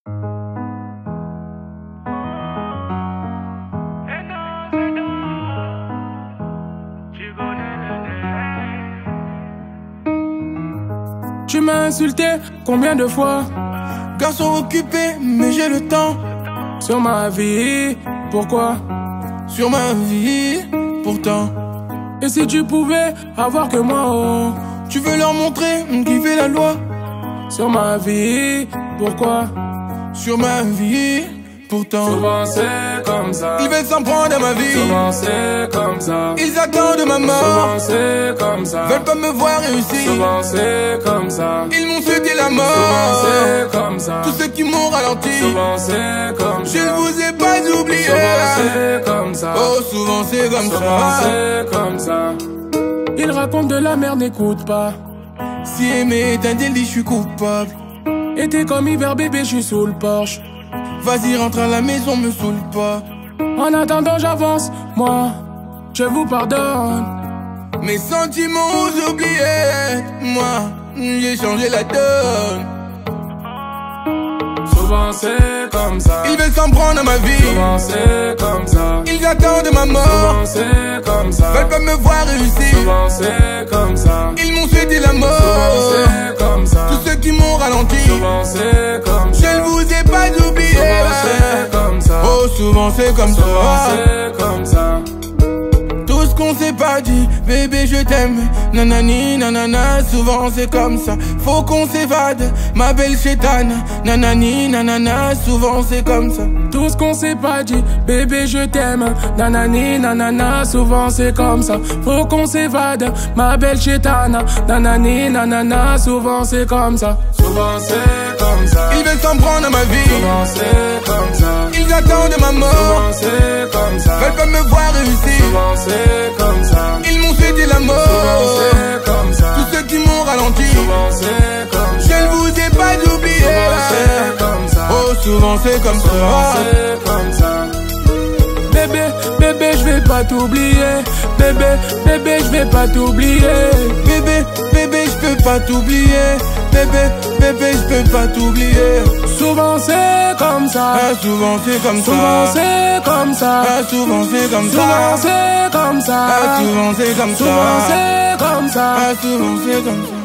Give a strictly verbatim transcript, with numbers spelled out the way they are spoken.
Tu m'as insulté combien de fois? Garçon occupé, mais j'ai le temps. Sur ma vie, pourquoi? Sur ma vie, pourtant. Et si tu pouvais avoir que moi, oh, tu veux leur montrer qui fait la loi? Sur ma vie, pourquoi? Sur ma vie, pourtant. Souvent c'est comme ça. Ils veulent s'en prendre à ma vie. Souvent c'est comme ça. Ils attendent ma mort. Souvent c'est comme ça. Veulent pas me voir réussir. Souvent c'est comme ça. Ils m'ont souhaité la mort. Souvent c'est comme ça. Tous ceux qui m'ont ralenti. Souvent c'est comme ça. Je ne vous ai pas oublié. Souvent c'est comme ça. Oh, souvent c'est comme souvent ça. c'est comme ça. Ils racontent de la merde, n'écoute pas. Si aimer est un délit, je suis coupable. Et t'es comme hiver bébé, je suis sous le porche. Vas-y, rentre à la maison, me saoule pas. En attendant, j'avance, moi, je vous pardonne. Mes sentiments aux oubliés, moi, j'ai changé la donne. Souvent c'est comme ça. Ils veulent s'en prendre à ma vie. Souvent c'est comme ça. Ils attendent ma mort. Souvent c'est comme ça. Veulent pas me voir réussir. Souvent c'est comme ça. Ils m'ont souhaité la mort. Souvent c'est comme ça. Tous ceux qui m'ont ralenti. Souvent c'est comme ça. Je ne vous ai pas oublié. Souvent c'est comme ça. Oh, souvent c'est comme ça. Souvent c'est comme ça. Tout ce qu'on s'est pas dit, bébé je t'aime. Nanani, nanana, souvent c'est comme ça. Faut qu'on s'évade, ma belle chétane. Nanani, nanana, souvent c'est comme ça. Tout ce qu'on s'est pas dit, bébé je t'aime. Nanani, nanana, souvent c'est comme ça. Faut qu'on s'évade, ma belle chétane. Nanani, nanana, souvent c'est comme ça. Souvent c'est comme ça. Ils veulent s'en prendre à ma vie. Souvent c'est comme ça. Ils attendent ma mort. Souvent c'est comme ça. Veulent pas me voir réussir. Souvent c'est comme ça. Ils m'ont souhaité la mort. Souvent c'est comme ça. Tous ceux qui m'ont ralenti. Souvent c'est comme ça. Je ne vous ai pas oublié. Souvent c'est comme ça. Oh, souvent c'est comme ça. Souvent c'est comme ça. Bébé, bébé, je vais pas t'oublier. Bébé, bébé, je vais pas t'oublier. Bébé, bébé, je peux pas t'oublier. Bébé, bébé, je peux pas t'oublier. Souvent c'est comme ça. Ah, souvent c'est comme ça. Souvent c'est comme ça. Ah, souvent c'est comme ça. Souvent c'est comme ça. Ah, souvent c'est comme ça. Souvent c'est comme ça. Ah, souvent c'est comme ça.